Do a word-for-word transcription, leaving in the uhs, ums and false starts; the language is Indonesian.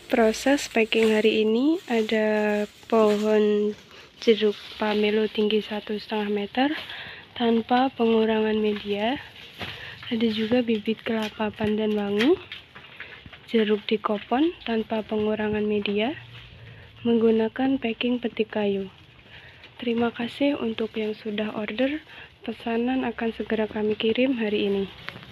Proses packing hari ini ada pohon jeruk pamelo tinggi satu setengah meter tanpa pengurangan media. Ada juga bibit kelapa pandan wangi, jeruk dikopon tanpa pengurangan media, menggunakan packing petik kayu. Terima kasih untuk yang sudah order. Pesanan akan segera kami kirim hari ini.